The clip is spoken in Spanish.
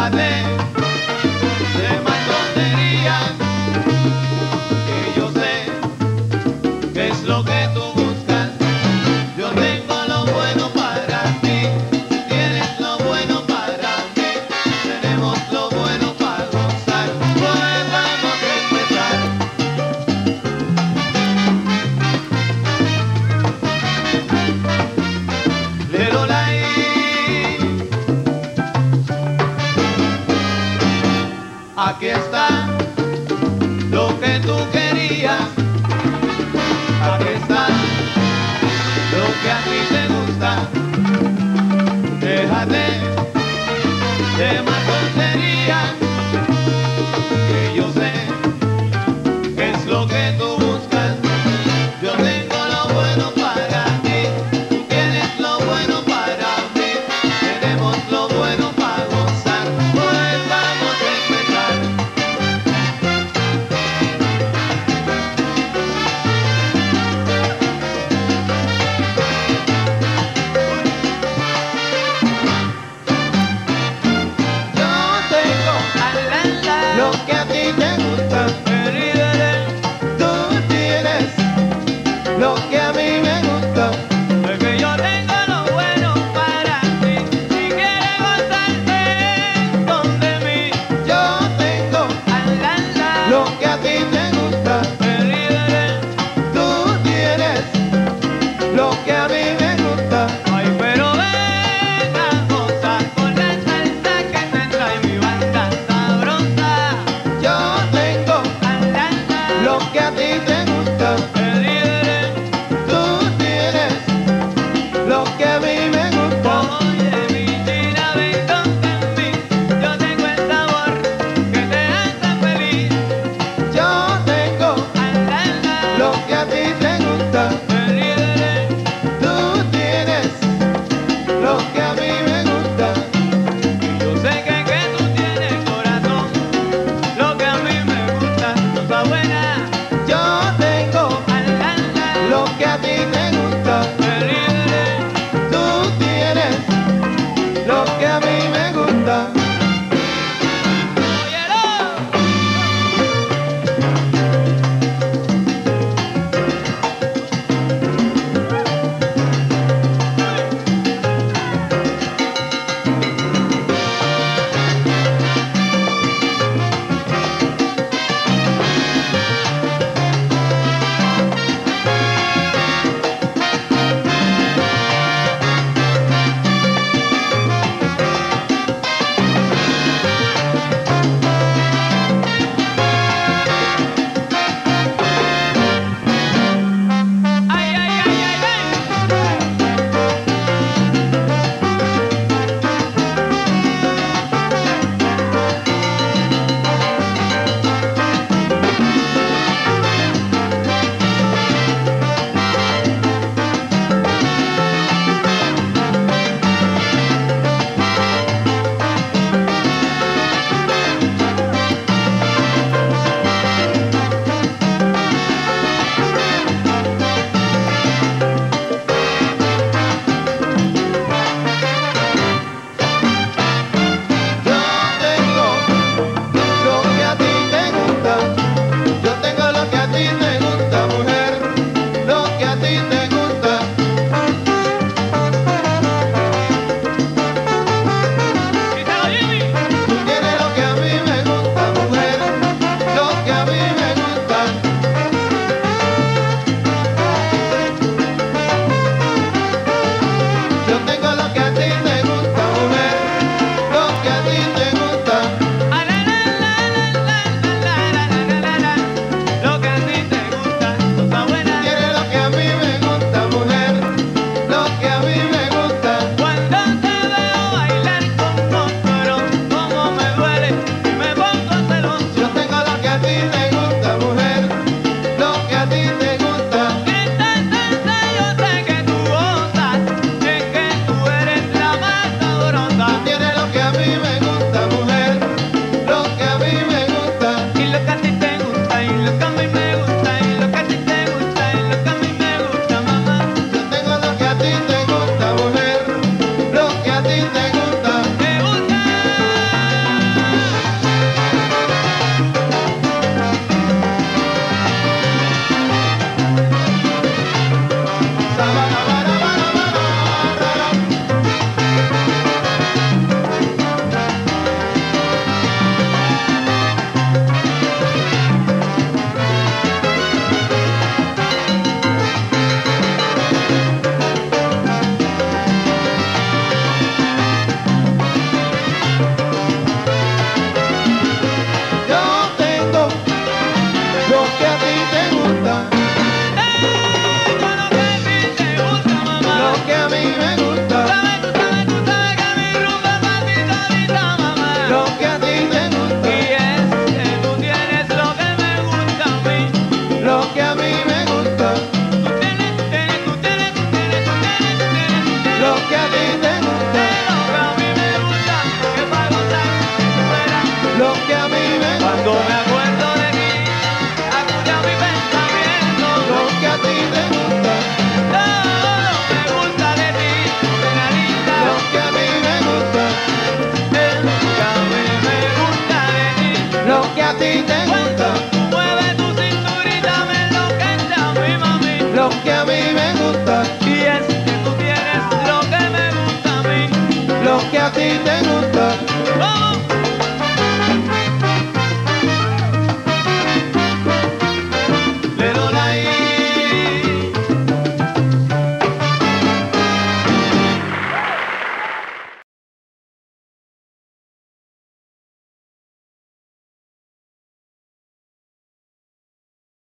déjate de más tonterías, que yo sé qué es lo que tú buscas. Yo tengo lo bueno para ti, tú tienes lo bueno para mí, tenemos lo bueno para gozar, pues vamos a empezar. Lerolai, aquí está lo que tú querías, aquí está lo que a ti te gusta. Déjate de más tonterías, que yo sé qué es lo que tú buscas. Yo tengo lo bueno para ti, tú tienes lo bueno para mí, tenemos lo bueno para gozar, pues vamos a empezar. Yo ti te gusta, Mueve tu cinturita, me enloquece a mi mami. lo que a mí me gusta, Y es que tú tienes lo que me gusta a mí. lo que a ti te gusta.